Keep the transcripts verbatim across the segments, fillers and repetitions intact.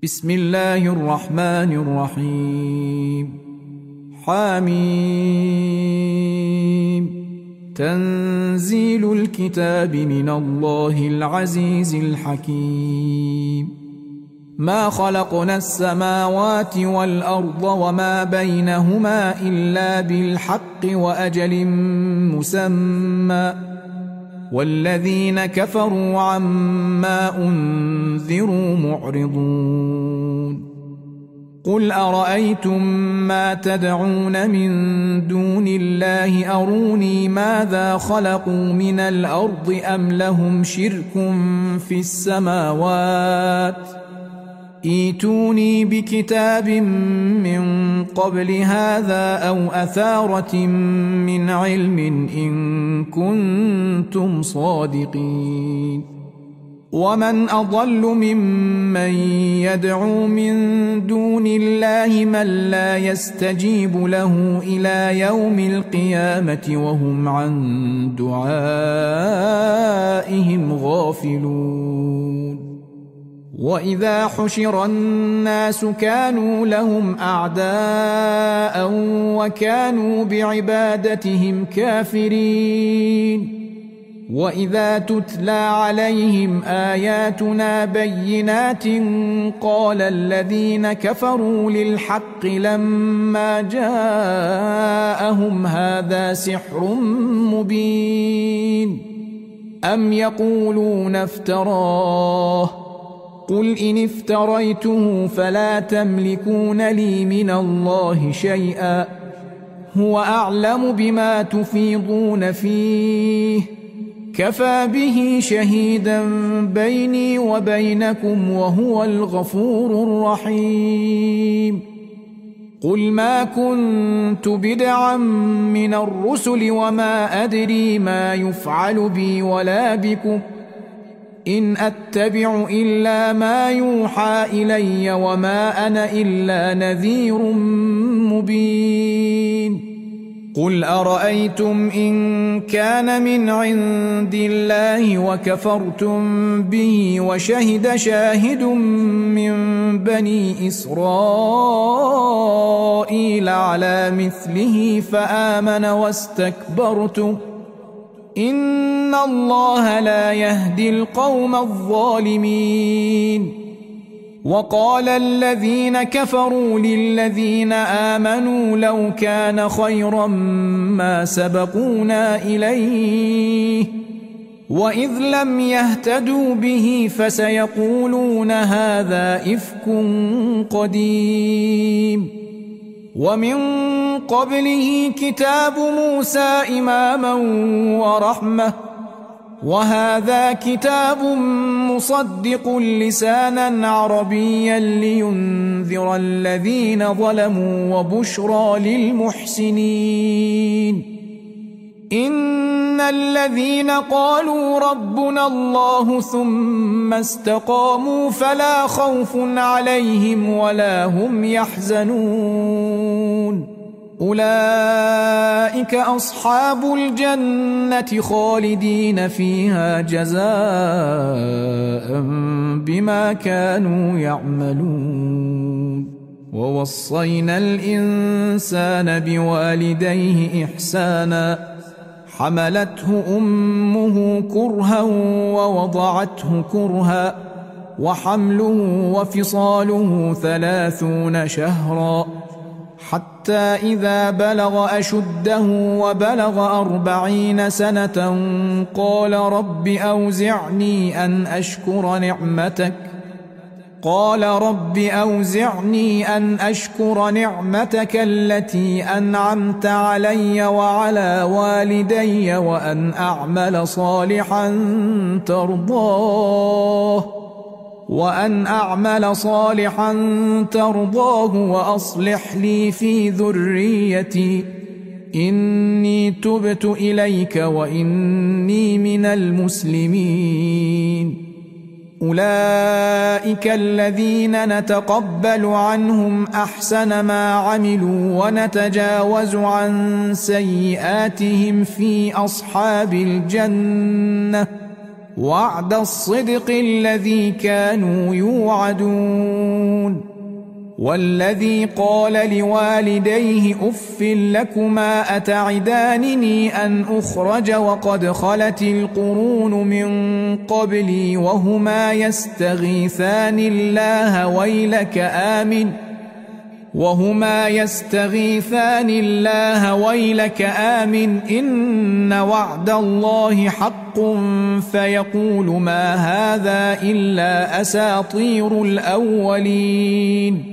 بسم الله الرحمن الرحيم. حميم. تنزيل الكتاب من الله العزيز الحكيم. ما خلقنا السماوات والأرض وما بينهما إلا بالحق وأجل مسمى، والذين كفروا عما أنذروا معرضون. قل أرأيتم ما تدعون من دون الله أروني ماذا خلقوا من الأرض أم لهم شرك في السماوات ائتوني بكتاب من قبل هذا أو أثارة من علم إن كنتم صادقين. ومن أضل ممن يدعو من دون الله من لا يستجيب له إلى يوم القيامة وهم عن دعائهم غافلون. وإذا حشر الناس كانوا لهم أعداء وكانوا بعبادتهم كافرين. وإذا تتلى عليهم آياتنا بينات قال الذين كفروا للحق لما جاءهم هذا سحر مبين أم يقولون افتراه قل إن افتريته فلا تملكون لي من الله شيئا هو أعلم بما تفيضون فيه كفى به شهيدا بيني وبينكم وهو الغفور الرحيم. قل ما كنت بدعا من الرسل وما أدري ما يفعل بي ولا بكم إن أتبع إلا ما يوحى إلي وما أنا إلا نذير مبين. قل أرأيتم إن كان من عند الله وكفرتم به وشهد شاهد من بني إسرائيل على مثله فآمن واستكبرتم إن الله لا يهدي القوم الظالمين. وقال الذين كفروا للذين آمنوا لو كان خيرا ما سبقونا إليه وإذ لم يهتدوا به فسيقولون هذا إفك قديم. ومن قبله كتاب موسى إماما ورحمة وهذا كتاب مصدق لسانا عربيا لينذر الذين ظلموا وبشرى للمحسنين. إن الذين قالوا ربنا الله ثم استقاموا فلا خوف عليهم ولا هم يحزنون أولئك أصحاب الجنة خالدين فيها جزاء بما كانوا يعملون. ووصينا الإنسان بوالديه إحسانا حملته أمه كرها ووضعته كرها وحمله وفصاله ثلاثون شهرا حتى إذا بلغ أشده وبلغ أربعين سنة قال رب أوزعني أن أشكر نعمتك قال رب أوزعني أن أشكر نعمتك التي أنعمت علي وعلى والدي وأن أعمل صالحا ترضاه وأن أعمل صالحا ترضاه وأصلح لي في ذريتي إني تبت إليك وإني من المسلمين. أولئك الذين نتقبل عنهم أحسن ما عملوا ونتجاوز عن سيئاتهم في أصحاب الجنة وعد الصدق الذي كانوا يوعدون. والذي قال لوالديه أف لكما أتعدانني أن أخرج وقد خلت القرون من قبلي وهما يستغيثان الله ويلك آمن وهما يستغيثان الله ويلك آمن إن وعد الله حق فيقول ما هذا إلا أساطير الأولين.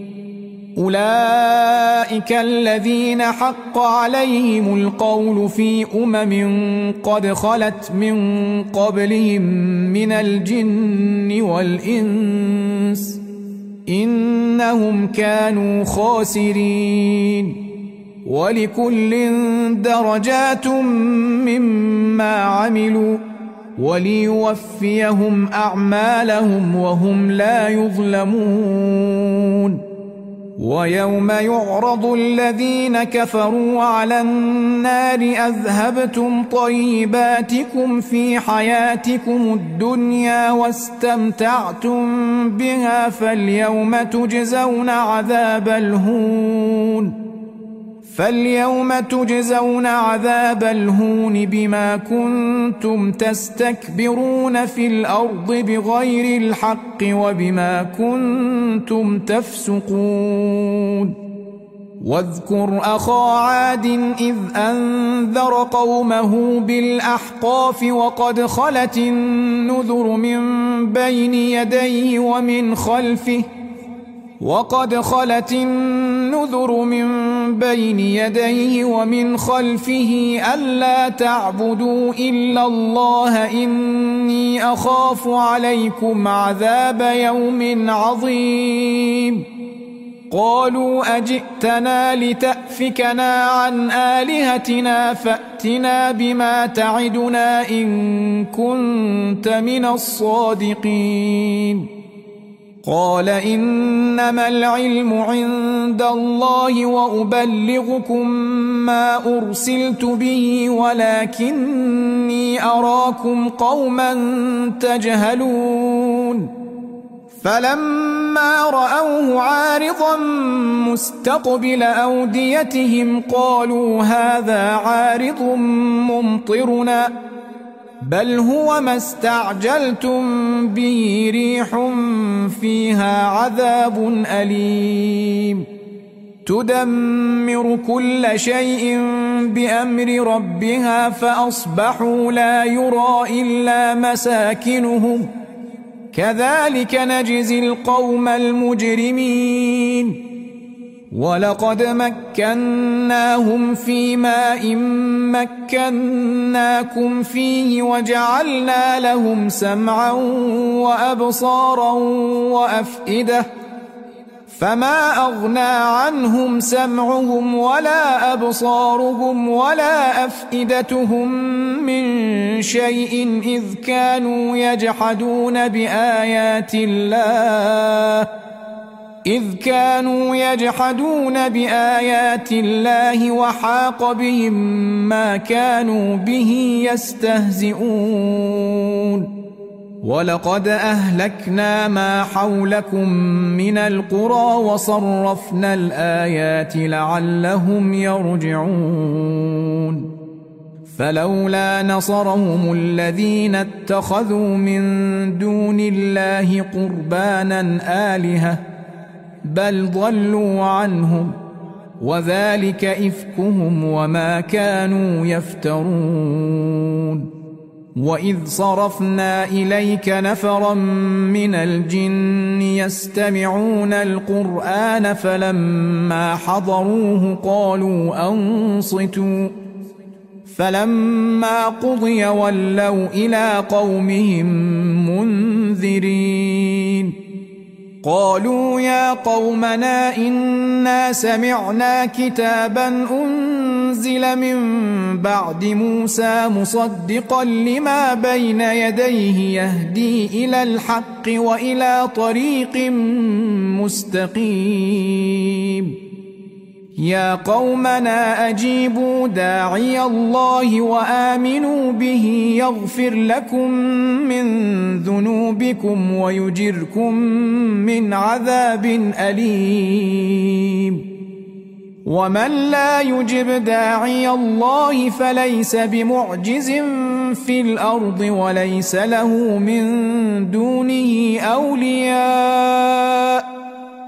أولئك الذين حق عليهم القول في أمم قد خلت من قبلهم من الجن والإنس إنهم كانوا خاسرين. ولكل درجات مما عملوا وليوفيهم أعمالهم وهم لا يظلمون. ويوم يعرض الذين كفروا على النار أذهبتم طيباتكم في حياتكم الدنيا واستمتعتم بها فاليوم تجزون عذاب الهون فاليوم تجزون عذاب الهون بما كنتم تستكبرون في الأرض بغير الحق وبما كنتم تفسقون. واذكر أخا عاد إذ أنذر قومه بالأحقاف وقد خلت النذر من بين يديه ومن خلفه وقد خلت النذر من بين يديه ومن خلفه ألا تعبدوا إلا الله إني أخاف عليكم عذاب يوم عظيم. قالوا أجئتنا لتأفكنا عن آلهتنا فأتنا بما تعدنا إن كنت من الصادقين. قال إنما العلم عند الله وأبلغكم ما أرسلت به ولكني أراكم قوما تجهلون. فلما رأوه عارضا مستقبل أوديتهم قالوا هذا عارض ممطرنا بل هو ما استعجلتم به ريح فيها عذاب أليم تدمر كل شيء بأمر ربها فأصبحوا لا يرى إلا مساكنهم كذلك نجزي القوم المجرمين. ولقد مكناهم في ماء مكناكم فيه وجعلنا لهم سمعا وأبصارا وأفئدة فما أغنى عنهم سمعهم ولا أبصارهم ولا أفئدتهم من شيء إذ كانوا يجحدون بآيات الله إذ كانوا يجحدون بآيات الله وحاق بهم ما كانوا به يستهزئون. ولقد أهلكنا ما حولكم من القرى وصرفنا الآيات لعلهم يرجعون. فلولا نصرهم الذين اتخذوا من دون الله قربانا آلهة بل ضلوا عنهم وذلك إفكهم وما كانوا يفترون. وإذ صرفنا إليك نفرا من الجن يستمعون القرآن فلما حضروه قالوا أنصتوا فلما قضي ولوا إلى قومهم منذرين. قالوا يا قومنا إنا سمعنا كتابا أنزل من بعد موسى مصدقا لما بين يديه يهدي إلى الحق وإلى طريق مستقيم يا قومنا أجيبوا داعي الله وآمنوا به يغفر لكم من ذنوبكم ويجركم من عذاب أليم ومن لا يجب داعي الله فليس بمعجز في الأرض وليس له من دونه أولياء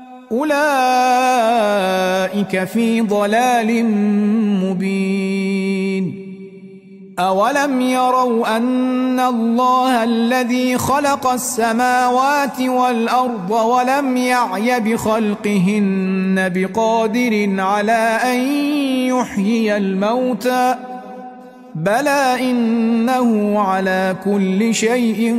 أولئك في ضلال مبين أولم يروا أن الله الذي خلق السماوات والأرض ولم يعي بخلقهن بقادر على أن يحيي الموتى بلى إنه على كل شيء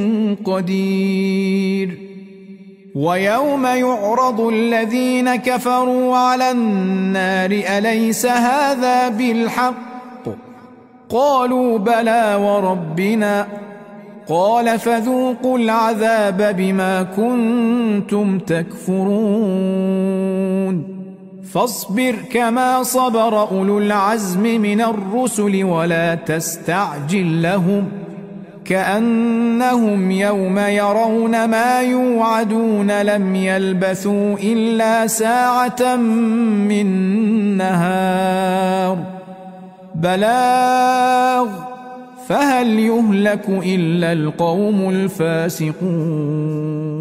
قدير ويوم يعرض الذين كفروا على النار أليس هذا بالحق قالوا بلى وربنا قال فذوقوا العذاب بما كنتم تكفرون فاصبر كما صبر أولو العزم من الرسل ولا تستعجل لهم كأنهم يوم يرون ما يوعدون لم يلبثوا إلا ساعة من نهار بلاغ فهل يهلك إلا القوم الفاسقون